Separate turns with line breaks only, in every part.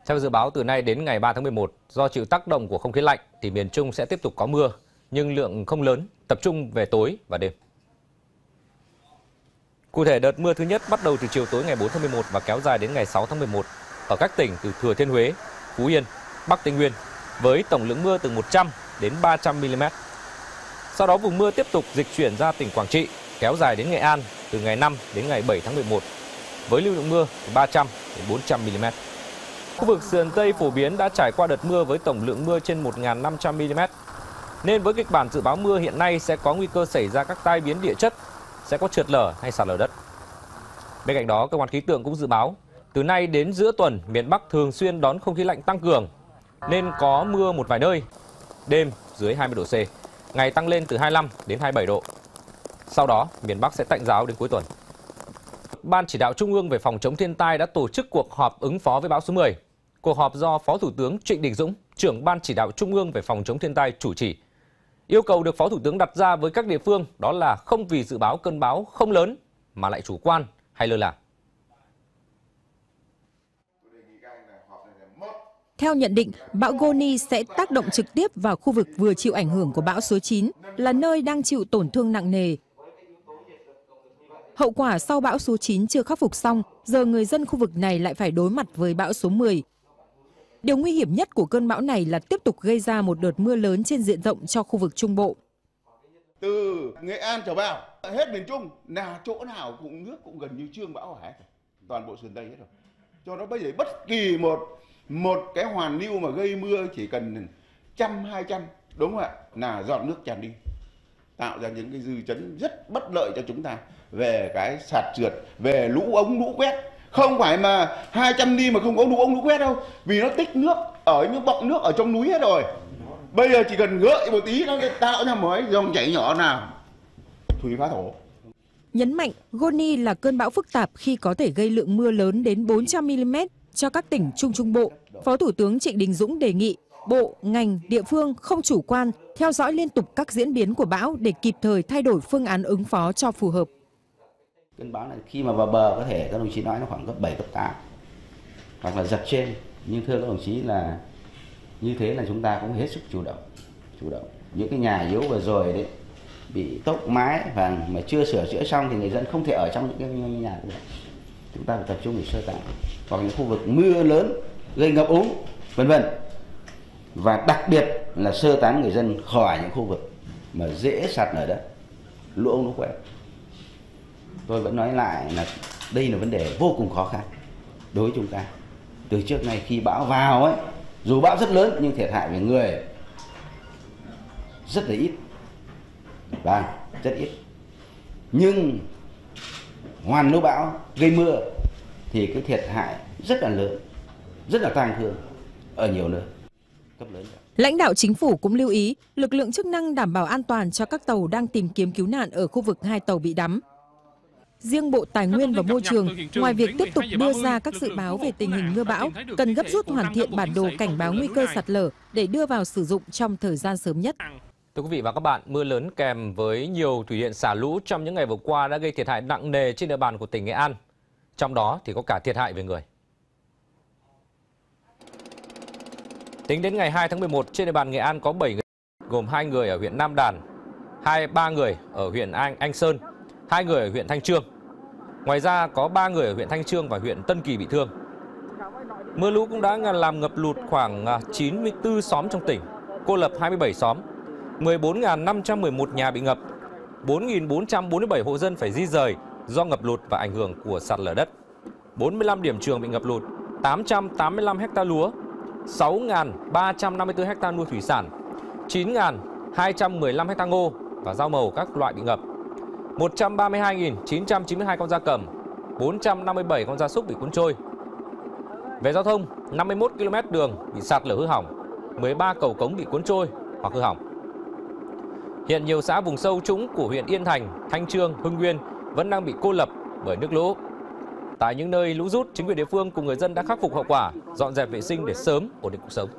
Theo dự báo từ nay đến ngày 3 tháng 11, do chịu tác động của không khí lạnh thì miền Trung sẽ tiếp tục có mưa, nhưng lượng không lớn, tập trung về tối và đêm. Cụ thể, đợt mưa thứ nhất bắt đầu từ chiều tối ngày 4 tháng 11 và kéo dài đến ngày 6 tháng 11 ở các tỉnh từ Thừa Thiên Huế, Phú Yên, Bắc Tây Nguyên với tổng lượng mưa từ 100 đến 300 mm. Sau đó vùng mưa tiếp tục dịch chuyển ra tỉnh Quảng Trị, kéo dài đến Nghệ An từ ngày 5 đến ngày 7 tháng 11 với lưu lượng mưa từ 300 đến 400 mm. Khu vực sườn Tây phổ biến đã trải qua đợt mưa với tổng lượng mưa trên 1.500 mm. Nên với kịch bản dự báo mưa hiện nay sẽ có nguy cơ xảy ra các tai biến địa chất, sẽ có trượt lở hay sạt lở đất. Bên cạnh đó, cơ quan khí tượng cũng dự báo từ nay đến giữa tuần miền Bắc thường xuyên đón không khí lạnh tăng cường nên có mưa một vài nơi, đêm dưới 20 độ C, ngày tăng lên từ 25 đến 27 độ. Sau đó, miền Bắc sẽ tạnh ráo đến cuối tuần. Ban Chỉ đạo Trung ương về phòng chống thiên tai đã tổ chức cuộc họp ứng phó với bão số 10. Cuộc họp do Phó Thủ tướng Trịnh Đình Dũng, trưởng Ban Chỉ đạo Trung ương về phòng chống thiên tai chủ trì. Yêu cầu được Phó Thủ tướng đặt ra với các địa phương đó là không vì dự báo cơn bão không lớn mà lại chủ quan hay lơ là.
Theo nhận định, bão Goni sẽ tác động trực tiếp vào khu vực vừa chịu ảnh hưởng của bão số 9, là nơi đang chịu tổn thương nặng nề. Hậu quả sau bão số 9 chưa khắc phục xong, giờ người dân khu vực này lại phải đối mặt với bão số 10. Điều nguy hiểm nhất của cơn bão này là tiếp tục gây ra một đợt mưa lớn trên diện rộng cho khu vực Trung Bộ.
Từ Nghệ An trở vào, hết miền Trung, là chỗ nào cũng nước cũng gần như trương bão hết, toàn bộ sườn Tây hết rồi. Cho nó bây giờ bất kỳ một cái hoàn lưu mà gây mưa chỉ cần 100-200, đúng không ạ, là giọt nước tràn đi, tạo ra những cái dư chấn rất bất lợi cho chúng ta về cái sạt trượt, về lũ ống lũ quét. Không phải mà 200 đi mà không có lũ ống lũ quét đâu, vì nó tích nước ở những bọng nước ở trong núi hết rồi. Bây giờ chỉ cần gợi một tí nó tạo ra một dòng chảy nhỏ nào thủy phá thổ.
Nhấn mạnh, Goni là cơn bão phức tạp khi có thể gây lượng mưa lớn đến 400 mm cho các tỉnh Trung Bộ. Phó Thủ tướng Trịnh Đình Dũng đề nghị bộ, ngành, địa phương không chủ quan, theo dõi liên tục các diễn biến của bão để kịp thời thay đổi phương án ứng phó cho phù hợp.
Cơn bão này khi mà vào bờ có thể các đồng chí nói nó khoảng cấp 7, cấp 8 hoặc là giật trên. Nhưng thưa các đồng chí là như thế là chúng ta cũng hết sức chủ động. Những cái nhà yếu vừa rồi đấy bị tốc mái và mà chưa sửa chữa xong thì người dân không thể ở trong những cái nhà của chúng ta phải tập trung để sơ tán, hoặc những khu vực mưa lớn gây ngập úng vân vân, và đặc biệt là sơ tán người dân khỏi những khu vực mà dễ sạt lở đất, lũ ống lũ quét. Tôi vẫn nói lại là đây là vấn đề vô cùng khó khăn đối với chúng ta. Từ trước này khi bão vào ấy, dù bão rất lớn nhưng thiệt hại về người rất là ít, và rất ít. Nhưng hoàn lưu bão gây mưa thì cái thiệt hại rất là lớn, rất là tang thương ở nhiều nơi, cấp lớn.
Lãnh đạo chính phủ cũng lưu ý lực lượng chức năng đảm bảo an toàn cho các tàu đang tìm kiếm cứu nạn ở khu vực 2 tàu bị đắm. Riêng Bộ Tài nguyên và Môi trường, ngoài việc tiếp tục đưa ra các dự báo về tình hình mưa bão, cần gấp rút hoàn thiện bản đồ cảnh báo nguy cơ sạt lở để đưa vào sử dụng trong thời gian sớm nhất.
Thưa quý vị và các bạn, mưa lớn kèm với nhiều thủy điện xả lũ trong những ngày vừa qua đã gây thiệt hại nặng nề trên địa bàn của tỉnh Nghệ An. Trong đó thì có cả thiệt hại về người. Tính đến ngày 2 tháng 11, trên địa bàn Nghệ An có 7 người, gồm 2 người ở huyện Nam Đàn, 3 người ở huyện Anh Sơn, 2 người ở huyện Thanh Chương. Ngoài ra có 3 người ở huyện Thanh Chương và huyện Tân Kỳ bị thương. Mưa lũ cũng đã làm ngập lụt khoảng 94 xóm trong tỉnh, cô lập 27 xóm, 14.511 nhà bị ngập, 4.447 hộ dân phải di rời do ngập lụt và ảnh hưởng của sạt lở đất, 45 điểm trường bị ngập lụt, 885 ha lúa, 6.354 ha nuôi thủy sản, 9.215 ha ngô và rau màu các loại bị ngập, 132.992 con gia cầm, 457 con gia súc bị cuốn trôi. Về giao thông, 51 km đường bị sạt lở hư hỏng, 13 cầu cống bị cuốn trôi hoặc hư hỏng. Hiện nhiều xã vùng sâu trũng của huyện Yên Thành, Thanh Chương, Hưng Nguyên vẫn đang bị cô lập bởi nước lũ. Tại những nơi lũ rút, chính quyền địa phương cùng người dân đã khắc phục hậu quả, dọn dẹp vệ sinh để sớm ổn định cuộc sống.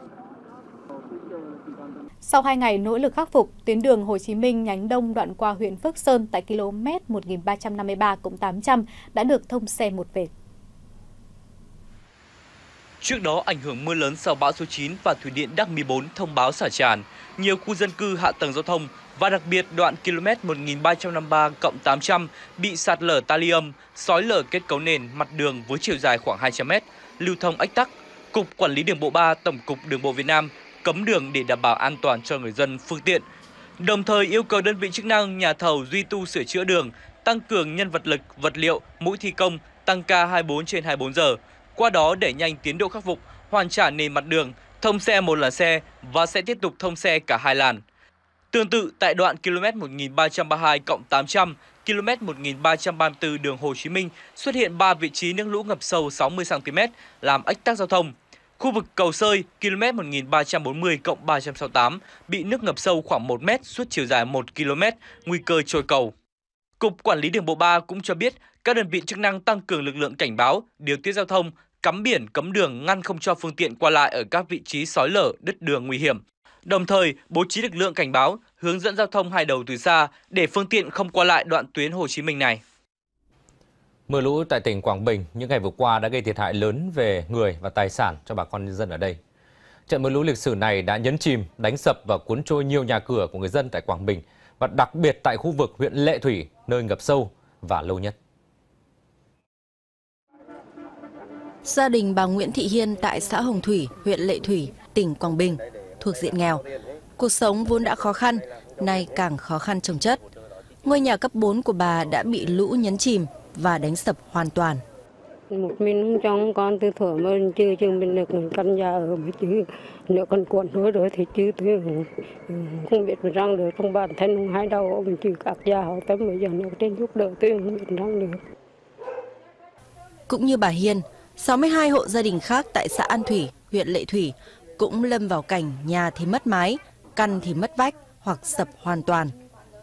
Sau 2 ngày nỗ lực khắc phục, tuyến đường Hồ Chí Minh nhánh đông đoạn qua huyện Phước Sơn tại km 1353+800 đã được thông xe một vệt.
Trước đó, ảnh hưởng mưa lớn sau bão số 9 và thủy điện Đắc Mi 4 thông báo xả tràn, nhiều khu dân cư, hạ tầng giao thông và đặc biệt đoạn km 1353+800 bị sạt lở ta luy âm, xói lở kết cấu nền, mặt đường với chiều dài khoảng 200 m, lưu thông ách tắc. Cục Quản lý Đường bộ 3, Tổng cục Đường bộ Việt Nam cấm đường để đảm bảo an toàn cho người dân, phương tiện. Đồng thời yêu cầu đơn vị chức năng, nhà thầu duy tu sửa chữa đường, tăng cường nhân vật lực, vật liệu, mũi thi công, tăng ca 24/24 giờ. Qua đó đẩy nhanh tiến độ khắc phục, hoàn trả nền mặt đường, thông xe một làn xe và sẽ tiếp tục thông xe cả hai làn. Tương tự tại đoạn km 1332+800, km 1334 đường Hồ Chí Minh xuất hiện 3 vị trí nước lũ ngập sâu 60 cm làm ách tắc giao thông. Khu vực Cầu Sơi, km 1340+368 bị nước ngập sâu khoảng 1 m suốt chiều dài 1 km, nguy cơ trôi cầu. Cục Quản lý Đường bộ 3 cũng cho biết các đơn vị chức năng tăng cường lực lượng cảnh báo, điều tiết giao thông, cắm biển, cấm đường, ngăn không cho phương tiện qua lại ở các vị trí xói lở, đứt đường nguy hiểm. Đồng thời, bố trí lực lượng cảnh báo, hướng dẫn giao thông hai đầu từ xa để phương tiện không qua lại đoạn tuyến Hồ Chí Minh này.
Mưa lũ tại tỉnh Quảng Bình những ngày vừa qua đã gây thiệt hại lớn về người và tài sản cho bà con nhân dân ở đây. Trận mưa lũ lịch sử này đã nhấn chìm, đánh sập và cuốn trôi nhiều nhà cửa của người dân tại Quảng Bình và đặc biệt tại khu vực huyện Lệ Thủy, nơi ngập sâu và lâu nhất.
Gia đình bà Nguyễn Thị Hiên tại xã Hồng Thủy, huyện Lệ Thủy, tỉnh Quảng Bình, thuộc diện nghèo. Cuộc sống vốn đã khó khăn, nay càng khó khăn chồng chất. Ngôi nhà cấp 4 của bà đã bị lũ nhấn chìm và đánh sập hoàn toàn.
Một mình trong con từ thuở mà chưa mình được căn nhà ở mới chứ nếu còn cuộn rồi thì chứ tôi không biết mình răng được, trong bản thân không hai đâu mình chỉ các gia hảo tâm bây giờ nếu trên giúp đỡ tôi không biết răng được.
Cũng như bà Hiên, 62 hộ gia đình khác tại xã An Thủy, huyện Lệ Thủy cũng lâm vào cảnh nhà thì mất mái, căn thì mất vách hoặc sập hoàn toàn.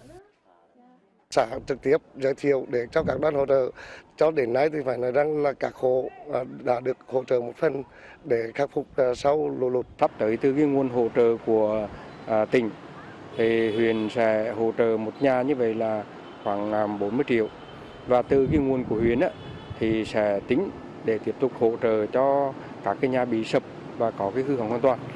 Xã trực tiếp giới thiệu để cho các đoàn hỗ trợ, cho đến nay thì phải nói rằng là các hộ đã được hỗ trợ một phần để khắc phục sau lũ lụt.
Sắp tới từ cái nguồn hỗ trợ của tỉnh thì huyện sẽ hỗ trợ một nhà như vậy là khoảng 40 triệu và từ cái nguồn của huyện thì sẽ tính để tiếp tục hỗ trợ cho các cái nhà bị sập và có cái hư hỏng hoàn toàn.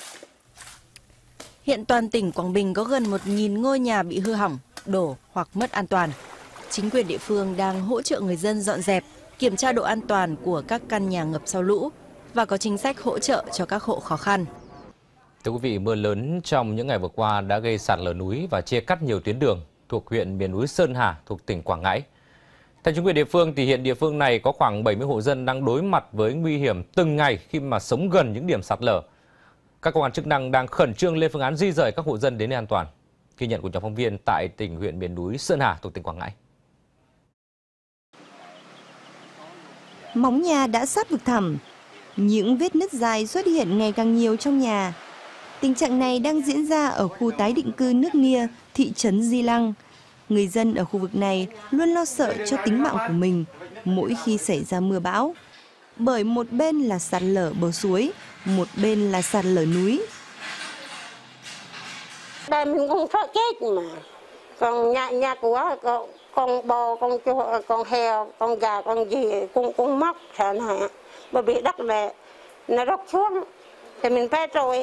Hiện toàn tỉnh Quảng Bình có gần 1.000 ngôi nhà bị hư hỏng, đổ hoặc mất an toàn. Chính quyền địa phương đang hỗ trợ người dân dọn dẹp, kiểm tra độ an toàn của các căn nhà ngập sau lũ và có chính sách hỗ trợ cho các hộ khó khăn.
Thưa quý vị, mưa lớn trong những ngày vừa qua đã gây sạt lở núi và chia cắt nhiều tuyến đường thuộc huyện miền núi Sơn Hà thuộc tỉnh Quảng Ngãi. Theo chính quyền địa phương thì hiện địa phương này có khoảng 70 hộ dân đang đối mặt với nguy hiểm từng ngày khi mà sống gần những điểm sạt lở. Các cơ quan chức năng đang khẩn trương lên phương án di rời các hộ dân đến nơi an toàn. Ghi nhận của nhóm phóng viên tại huyện miền núi Sơn Hà thuộc tỉnh Quảng Ngãi.
Móng nhà đã sát vực thẳm, những vết nứt dài xuất hiện ngày càng nhiều trong nhà. Tình trạng này đang diễn ra ở khu tái định cư Nước Nia, thị trấn Di Lăng. Người dân ở khu vực này luôn lo sợ cho tính mạng của mình mỗi khi xảy ra mưa bão. Bởi một bên là sạt lở bờ suối, một bên là sạt lở núi.
Đây mình không sợ chết mà. Còn nhà của con bò, con chó, con heo, con gà, con gì cũng mắc sợ hả. Bởi vì đất này nó rớt xuống thì mình phải rồi.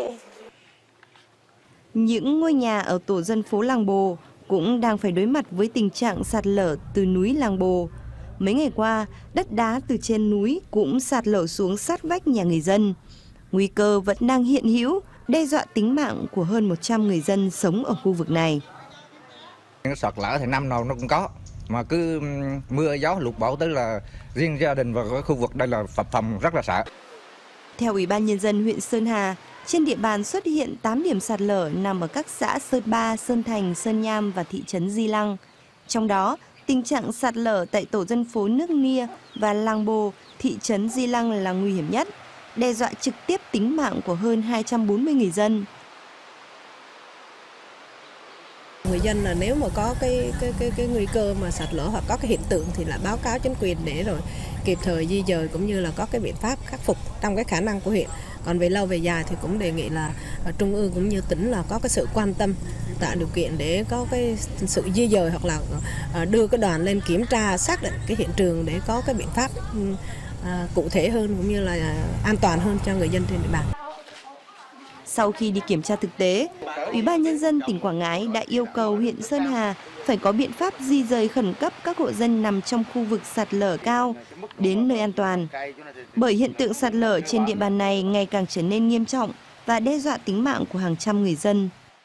Những ngôi nhà ở tổ dân phố Làng Bồ cũng đang phải đối mặt với tình trạng sạt lở từ núi Làng Bồ. Mấy ngày qua, đất đá từ trên núi cũng sạt lở xuống sát vách nhà người dân. Nguy cơ vẫn đang hiện hữu, đe dọa tính mạng của hơn 100 người dân sống ở khu vực này.
Sạt lở thì năm nào nó cũng có, mà cứ mưa gió lụt bão tới là riêng gia đình và khu vực đây là phập phồng rất là sợ.
Theo Ủy ban Nhân dân huyện Sơn Hà, trên địa bàn xuất hiện 8 điểm sạt lở nằm ở các xã Sơn Ba, Sơn Thành, Sơn Nham và thị trấn Di Lăng. Trong đó, tình trạng sạt lở tại tổ dân phố Nước Nia và Làng Bồ, thị trấn Di Lăng là nguy hiểm nhất, đe dọa trực tiếp tính mạng của hơn 240 người dân.
Người dân là nếu mà có cái nguy cơ mà sạt lở hoặc có cái hiện tượng thì là báo cáo chính quyền để rồi kịp thời di dời cũng như là có cái biện pháp khắc phục trong cái khả năng của huyện. Còn về lâu về dài thì cũng đề nghị là trung ương cũng như tỉnh là có cái sự quan tâm tạo điều kiện để có cái sự di dời hoặc là đưa cái đoàn lên kiểm tra xác định cái hiện trường để có cái biện pháp cụ thể hơn cũng như là an toàn hơn cho người dân trên địa bàn.
Sau khi đi kiểm tra thực tế, Ủy ban Nhân dân tỉnh Quảng Ngãi đã yêu cầu huyện Sơn Hà phải có biện pháp di dời khẩn cấp các hộ dân nằm trong khu vực sạt lở cao đến nơi an toàn. Bởi hiện tượng sạt lở trên địa bàn này ngày càng trở nên nghiêm trọng và đe dọa tính mạng của hàng trăm người dân.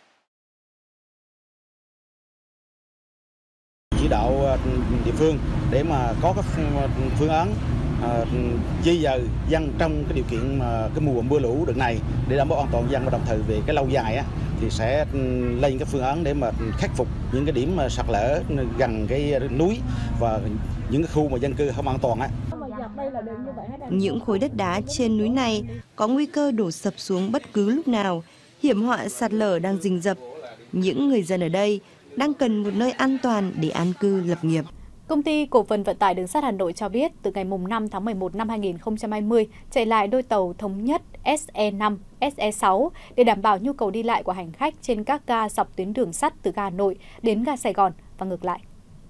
Chỉ đạo địa phương để mà có các phương án di dời dân trong cái điều kiện cái mùa mưa lũ đợt này để đảm bảo an toàn dân, và đồng thời về cái lâu dài thì sẽ lên cái phương án để mà khắc phục những cái điểm sạt lở gần cái núi và những cái khu mà dân cư không an toàn
Những khối đất đá trên núi này có nguy cơ đổ sập xuống bất cứ lúc nào, hiểm họa sạt lở đang rình rập. Những người dân ở đây đang cần một nơi an toàn để an cư lập nghiệp.
Công ty Cổ phần Vận tải Đường sắt Hà Nội cho biết từ ngày 5 tháng 11 năm 2020 chạy lại đôi tàu thống nhất SE5, SE6 để đảm bảo nhu cầu đi lại của hành khách trên các ga dọc tuyến đường sắt từ ga Hà Nội đến ga Sài Gòn và ngược lại.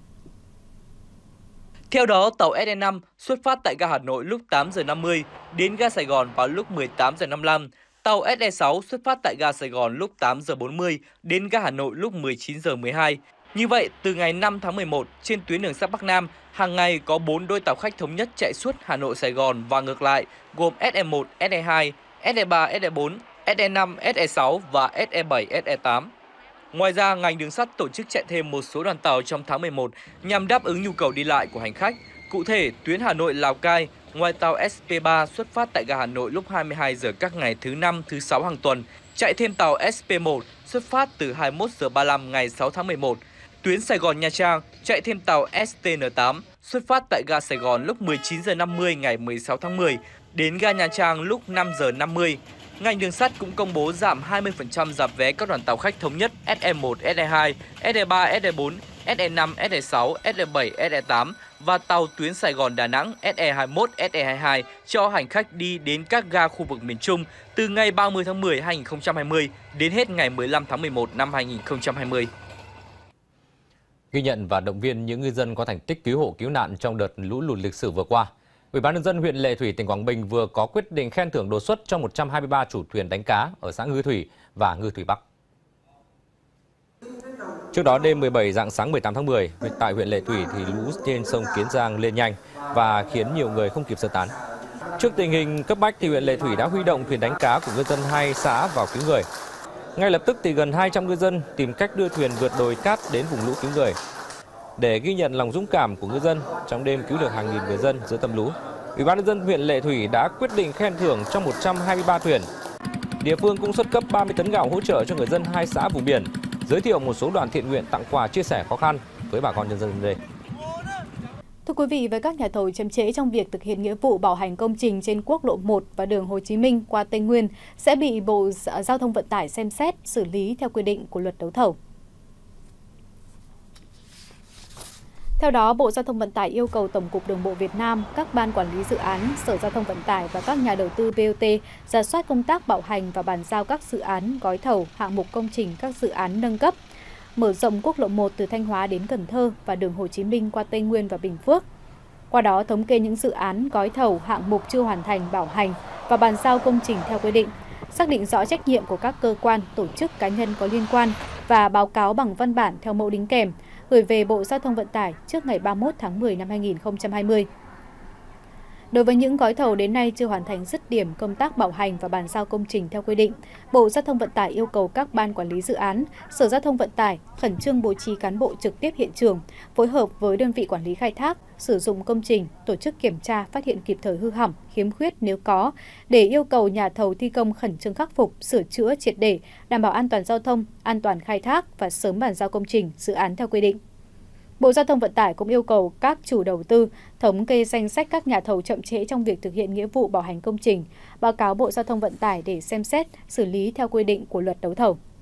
Theo đó, tàu SE5 xuất phát tại ga Hà Nội lúc 8 giờ 50 đến ga Sài Gòn vào lúc 18 giờ 55. Tàu SE6 xuất phát tại ga Sài Gòn lúc 8 giờ 40 đến ga Hà Nội lúc 19 giờ 12. Như vậy, từ ngày 5 tháng 11, trên tuyến đường sắt Bắc Nam, hàng ngày có 4 đôi tàu khách thống nhất chạy suốt Hà Nội Sài Gòn và ngược lại, gồm SE1, SE2, SE3, SE4, SE5, SE6 và SE7, SE8. Ngoài ra, ngành đường sắt tổ chức chạy thêm một số đoàn tàu trong tháng 11 nhằm đáp ứng nhu cầu đi lại của hành khách. Cụ thể, tuyến Hà Nội - Lào Cai, ngoài tàu SP3 xuất phát tại ga Hà Nội lúc 22 giờ các ngày thứ 5, thứ 6 hàng tuần, chạy thêm tàu SP1 xuất phát từ 21 giờ 35 ngày 6 tháng 11. Tuyến Sài Gòn - Nha Trang chạy thêm tàu STN8 xuất phát tại ga Sài Gòn lúc 19 giờ 50 ngày 16 tháng 10 đến ga Nha Trang lúc 5 giờ 50. Ngành đường sắt cũng công bố giảm 20% giá vé các đoàn tàu khách thống nhất SE1, SE2, SE3, SE4, SE5, SE6, SE7, SE8 và tàu tuyến Sài Gòn - Đà Nẵng SE21, SE22 cho hành khách đi đến các ga khu vực miền Trung từ ngày 30 tháng 10 2020 đến hết ngày 15 tháng 11 năm 2020.
Ghi nhận và động viên những ngư dân có thành tích cứu hộ cứu nạn trong đợt lũ lụt lịch sử vừa qua, Ủy ban nhân dân huyện Lệ Thủy, tỉnh Quảng Bình vừa có quyết định khen thưởng đột xuất cho 123 chủ thuyền đánh cá ở xã Ngư Thủy và Ngư Thủy Bắc. Trước đó, đêm 17 rạng sáng 18 tháng 10, tại huyện Lệ Thủy thì lũ trên sông Kiến Giang lên nhanh và khiến nhiều người không kịp sơ tán. Trước tình hình cấp bách thì huyện Lệ Thủy đã huy động thuyền đánh cá của ngư dân hai xã vào cứu người. Ngay lập tức thì gần 200 ngư dân tìm cách đưa thuyền vượt đồi cát đến vùng lũ cứu người. Để ghi nhận lòng dũng cảm của ngư dân trong đêm cứu được hàng nghìn người dân giữa tâm lũ, Ủy ban nhân dân huyện Lệ Thủy đã quyết định khen thưởng cho 123 thuyền. Địa phương cũng xuất cấp 30 tấn gạo hỗ trợ cho người dân hai xã vùng biển, giới thiệu một số đoàn thiện nguyện tặng quà chia sẻ khó khăn với bà con nhân dân đây.
Thưa quý vị, với các nhà thầu chậm trễ trong việc thực hiện nghĩa vụ bảo hành công trình trên quốc lộ 1 và đường Hồ Chí Minh qua Tây Nguyên sẽ bị Bộ Giao thông Vận tải xem xét xử lý theo quy định của luật đấu thầu. Theo đó, Bộ Giao thông Vận tải yêu cầu Tổng cục Đường bộ Việt Nam, các ban quản lý dự án, Sở Giao thông Vận tải và các nhà đầu tư BOT rà soát công tác bảo hành và bàn giao các dự án, gói thầu, hạng mục công trình các dự án nâng cấp, mở rộng quốc lộ 1 từ Thanh Hóa đến Cần Thơ và đường Hồ Chí Minh qua Tây Nguyên và Bình Phước. Qua đó, thống kê những dự án, gói thầu, hạng mục chưa hoàn thành bảo hành và bàn giao công trình theo quy định, xác định rõ trách nhiệm của các cơ quan, tổ chức, cá nhân có liên quan và báo cáo bằng văn bản theo mẫu đính kèm, gửi về Bộ Giao thông Vận tải trước ngày 31 tháng 10 năm 2020. Đối với những gói thầu đến nay chưa hoàn thành dứt điểm công tác bảo hành và bàn giao công trình theo quy định, Bộ Giao thông Vận tải yêu cầu các ban quản lý dự án, Sở Giao thông Vận tải khẩn trương bố trí cán bộ trực tiếp hiện trường, phối hợp với đơn vị quản lý khai thác, sử dụng công trình, tổ chức kiểm tra, phát hiện kịp thời hư hỏng, khiếm khuyết nếu có, để yêu cầu nhà thầu thi công khẩn trương khắc phục, sửa chữa triệt để, đảm bảo an toàn giao thông, an toàn khai thác và sớm bàn giao công trình, dự án theo quy định. Bộ Giao thông Vận tải cũng yêu cầu các chủ đầu tư thống kê danh sách các nhà thầu chậm trễ trong việc thực hiện nghĩa vụ bảo hành công trình, báo cáo Bộ Giao thông Vận tải để xem xét, xử lý theo quy định của luật đấu thầu.